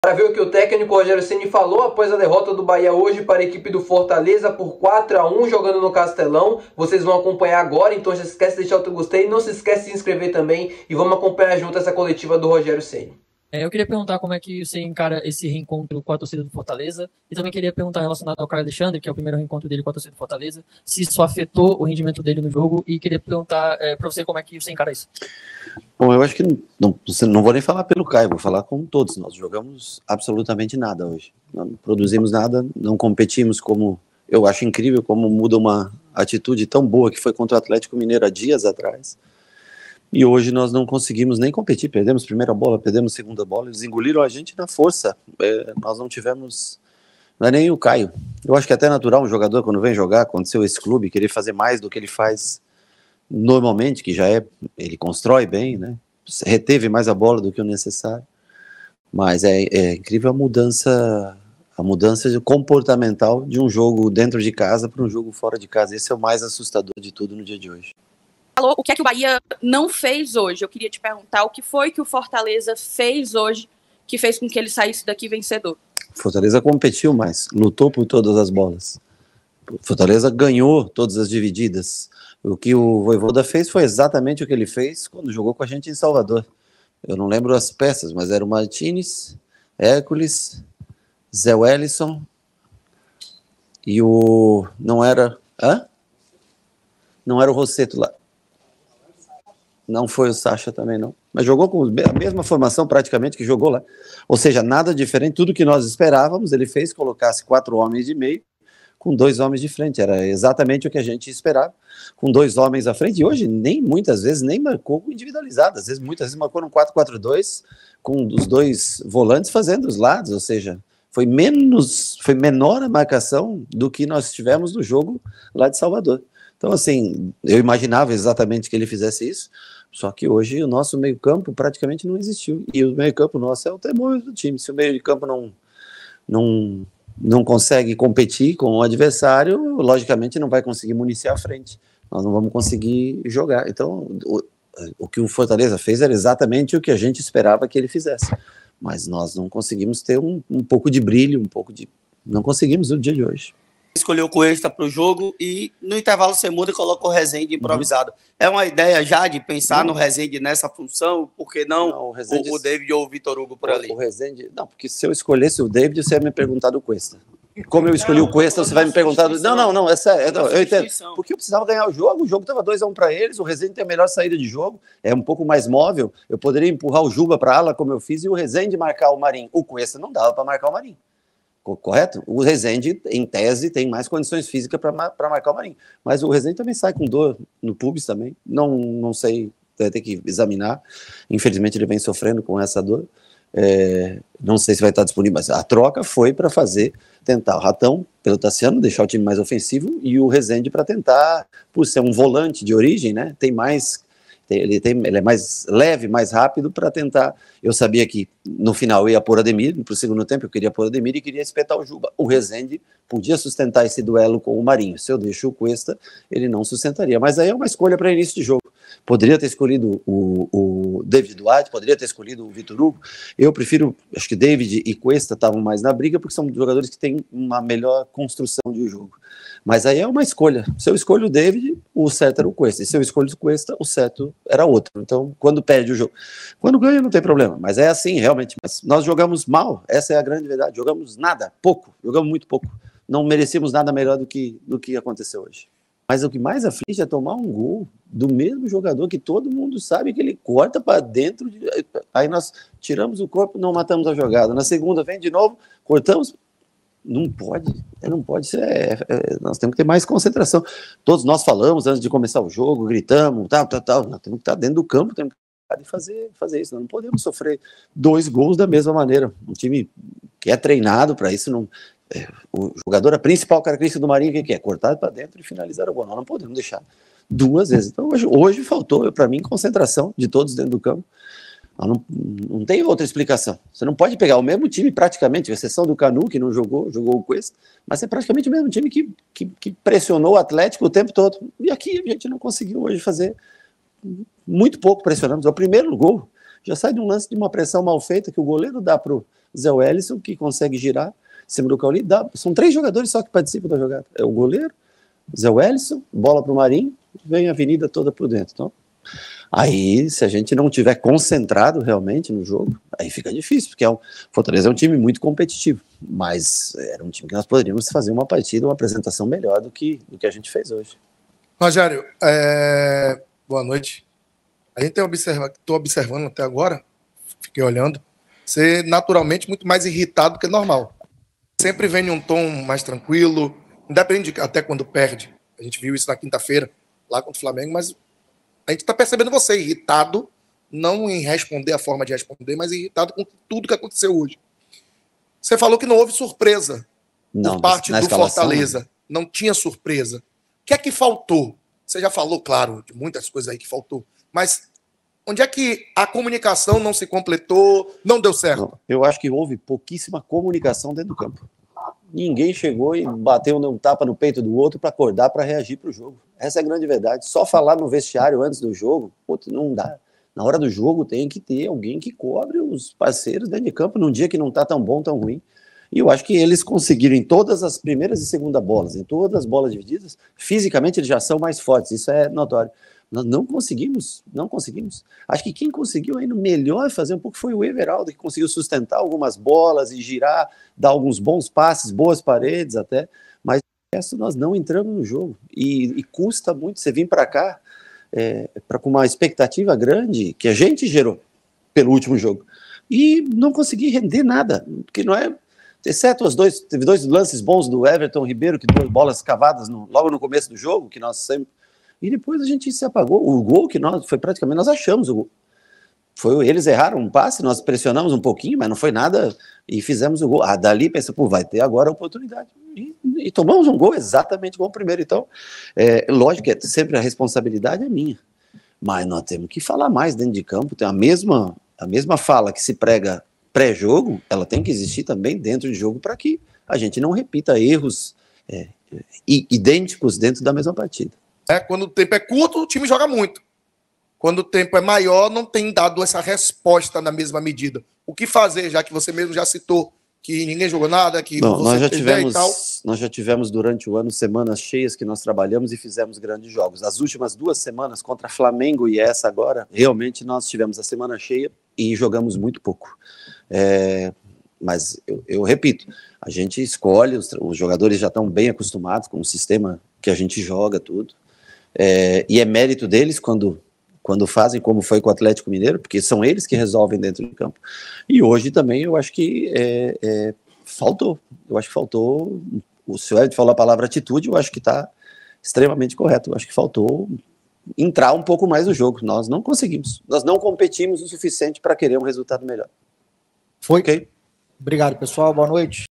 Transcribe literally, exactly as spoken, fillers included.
Para ver o que o técnico Rogério Ceni falou após a derrota do Bahia hoje para a equipe do Fortaleza por quatro a um jogando no Castelão. Vocês vão acompanhar agora, então já se esquece de deixar o teu gostei, não se esquece de se inscrever também e vamos acompanhar junto essa coletiva do Rogério Ceni. É, eu queria perguntar como é que você encara esse reencontro com a torcida do Fortaleza e também queria perguntar relacionado ao Caio Alexandre, que é o primeiro reencontro dele com a torcida do Fortaleza, se isso afetou o rendimento dele no jogo e queria perguntar é, para você como é que você encara isso. Bom, eu acho que não, não vou nem falar pelo Caio, vou falar com todos. Nós jogamos absolutamente nada hoje. Não produzimos nada, não competimos como... Eu acho incrível como muda uma atitude tão boa que foi contra o Atlético Mineiro há dias atrás. E hoje nós não conseguimos nem competir, perdemos primeira bola, perdemos segunda bola, eles engoliram a gente na força, é, nós não tivemos, não é nem o Caio, eu acho que é até natural um jogador quando vem jogar, aconteceu esse clube, querer fazer mais do que ele faz normalmente, que já é, ele constrói bem, né, reteve mais a bola do que o necessário, mas é, é incrível a mudança, a mudança comportamental de um jogo dentro de casa para um jogo fora de casa, esse é o mais assustador de tudo no dia de hoje. Falou o que é que o Bahia não fez hoje. Eu queria te perguntar o que foi que o Fortaleza fez hoje que fez com que ele saísse daqui vencedor. Fortaleza competiu mais, lutou por todas as bolas. Fortaleza ganhou todas as divididas. O que o Vojvoda fez foi exatamente o que ele fez quando jogou com a gente em Salvador. Eu não lembro as peças, mas era o Martínez, Hércules, Zé Wellison e o... não era... Hã? Não era o Rosseto lá. Não foi o Sacha também, não. Mas jogou com a mesma formação praticamente que jogou lá. Ou seja, nada diferente, tudo que nós esperávamos, ele fez, colocasse quatro homens de meio, com dois homens de frente. Era exatamente o que a gente esperava, com dois homens à frente. E hoje, nem muitas vezes, nem marcou individualizado. Às vezes, muitas vezes marcou no quatro quatro dois, com os dois volantes fazendo os lados. Ou seja, foi menos, foi menor a marcação do que nós tivemos no jogo lá de Salvador. Então, assim, eu imaginava exatamente que ele fizesse isso, só que hoje o nosso meio-campo praticamente não existiu. E o meio-campo nosso é o termômetro do time. Se o meio-campo não, não, não consegue competir com o adversário, logicamente não vai conseguir municiar a frente. Nós não vamos conseguir jogar. Então, o, o que o Fortaleza fez era exatamente o que a gente esperava que ele fizesse. Mas nós não conseguimos ter um, um pouco de brilho, um pouco de... Não conseguimos no dia de hoje. Escolheu o Cuesta para o jogo e no intervalo você muda e coloca o Rezende improvisado. Uhum. É uma ideia já de pensar uhum. no Rezende nessa função? Por que não, não o, Rezende, o, o David ou o Vitor Hugo por o, ali? O Rezende, não, porque se eu escolhesse o David, você ia me perguntar do Cuesta. Como eu escolhi não, o Cuesta, você vai me perguntar... Do... Não, não, não, é sério. Não, eu entendo. Porque eu precisava ganhar o jogo, o jogo estava dois a um para eles, o Rezende tem a melhor saída de jogo, é um pouco mais móvel, eu poderia empurrar o Juba para a ala, como eu fiz, e o Rezende marcar o Marinho. O Cuesta não dava para marcar o Marinho. Correto? O Rezende, em tese, tem mais condições físicas para marcar o Marinho. Mas o Rezende também sai com dor no pubis também. Não, não sei, vai ter que examinar. Infelizmente, ele vem sofrendo com essa dor. É, não sei se vai estar disponível, mas a troca foi para fazer, tentar o Ratão pelo Tassiano, deixar o time mais ofensivo, e o Rezende para tentar, por ser um volante de origem, né, tem mais... Ele, tem, ele é mais leve, mais rápido para tentar. Eu sabia que no final eu ia pôr Ademir, para o segundo tempo eu queria pôr Ademir e queria espetar o Juba. O Rezende podia sustentar esse duelo com o Marinho. Se eu deixo o Cuesta, ele não sustentaria. Mas aí é uma escolha para início de jogo. Poderia ter escolhido o, o David Duarte, poderia ter escolhido o Vitor Hugo. Eu prefiro, acho que David e Cuesta estavam mais na briga, porque são jogadores que têm uma melhor construção de jogo. Mas aí é uma escolha. Se eu escolho o David, o certo era o Cuesta. E se eu escolho o Cuesta, o certo era outro. Então, quando perde o jogo. Quando ganha, não tem problema. Mas é assim, realmente. Mas nós jogamos mal. Essa é a grande verdade. Jogamos nada, pouco. Jogamos muito pouco. Não merecíamos nada melhor do que, do que aconteceu hoje. Mas o que mais aflige é tomar um gol do mesmo jogador que todo mundo sabe que ele corta para dentro. De... Aí nós tiramos o corpo, não matamos a jogada. Na segunda, vem de novo, cortamos. Não pode, não pode ser, é, é, nós temos que ter mais concentração. Todos nós falamos antes de começar o jogo, gritamos, tal, tal, tal, nós temos que estar dentro do campo, temos que fazer, fazer isso, nós não podemos sofrer dois gols da mesma maneira. Um time que é treinado para isso, não, é, o jogador, a principal característica do Marinho, o que é? Cortar para dentro e finalizar o gol. Nós não podemos deixar duas vezes. Então hoje, hoje faltou, para mim, concentração de todos dentro do campo. Não, não tem outra explicação. Você não pode pegar o mesmo time praticamente, a exceção do Canu, que não jogou, jogou o Cuesta, mas é praticamente o mesmo time que, que, que pressionou o Atlético o tempo todo. E aqui a gente não conseguiu hoje fazer muito pouco pressionamos. É o primeiro gol já sai de um lance de uma pressão mal feita que o goleiro dá pro, Zé Wellison, que consegue girar em cima do Cauli. Dá, são três jogadores só que participam da jogada. É o goleiro, Zé Wellison, bola para o Marinho, vem a avenida toda por dentro. Então, aí, se a gente não tiver concentrado realmente no jogo, aí fica difícil, porque é um, Fortaleza é um time muito competitivo, mas era um time que nós poderíamos fazer uma partida, uma apresentação melhor do que, do que a gente fez hoje. Rogério, é... boa noite. A gente tem observa... Estou observando até agora, fiquei olhando, você naturalmente muito mais irritado que normal. Sempre vem em um tom mais tranquilo, independente de, até quando perde. A gente viu isso na quinta-feira, lá contra o Flamengo, mas a gente está percebendo você irritado, não em responder a forma de responder, mas irritado com tudo que aconteceu hoje. Você falou que não houve surpresa não, por parte do escalação, Fortaleza. Não tinha surpresa. O que é que faltou? Você já falou, claro, de muitas coisas aí que faltou, mas onde é que a comunicação não se completou, não deu certo? Não, eu acho que houve pouquíssima comunicação dentro do campo. Ninguém chegou e bateu um tapa no peito do outro para acordar, para reagir para o jogo. Essa é a grande verdade. Só falar no vestiário antes do jogo, putz, não dá. Na hora do jogo tem que ter alguém que cobre os parceiros dentro de campo num dia que não está tão bom, tão ruim. E eu acho que eles conseguiram em todas as primeiras e segundas bolas, em todas as bolas divididas, fisicamente eles já são mais fortes, isso é notório. Nós não conseguimos, não conseguimos. Acho que quem conseguiu ainda melhor fazer um pouco foi o Everaldo, que conseguiu sustentar algumas bolas e girar, dar alguns bons passes, boas paredes até, mas o resto nós não entramos no jogo. E, e custa muito você vir para cá é, pra, com uma expectativa grande que a gente gerou pelo último jogo e não conseguir render nada, porque não é... Exceto os dois, teve dois lances bons do Everton Ribeiro, que duas bolas cavadas no, logo no começo do jogo, que nós sempre... E depois a gente se apagou. O gol que nós, foi praticamente, nós achamos o gol. Foi, eles erraram um passe, nós pressionamos um pouquinho, mas não foi nada, e fizemos o gol. Ah, dali pensa, pô, vai ter agora a oportunidade. E, e tomamos um gol exatamente igual o primeiro. Então, é, lógico que sempre a responsabilidade é minha, mas nós temos que falar mais dentro de campo. Tem a mesma, a mesma fala que se prega pré-jogo, ela tem que existir também dentro de jogo para que a gente não repita erros é, idênticos dentro da mesma partida. É, quando o tempo é curto, o time joga muito. Quando o tempo é maior, não tem dado essa resposta na mesma medida. O que fazer, já que você mesmo já citou que ninguém jogou nada, que não, você nós já tivemos, e tal. Nós já tivemos durante o ano semanas cheias que nós trabalhamos e fizemos grandes jogos. As últimas duas semanas contra Flamengo e essa agora, realmente nós tivemos a semana cheia e jogamos muito pouco. É, mas eu, eu repito, a gente escolhe, os, os jogadores já estão bem acostumados com o sistema que a gente joga, tudo. É, e é mérito deles quando, quando fazem como foi com o Atlético Mineiro, porque são eles que resolvem dentro do campo. E hoje também eu acho que é, é, faltou, eu acho que faltou, o senhor Ed falou a palavra atitude, eu acho que está extremamente correto, eu acho que faltou entrar um pouco mais no jogo, nós não conseguimos, nós não competimos o suficiente para querer um resultado melhor. Foi? Ok. Obrigado, pessoal, boa noite.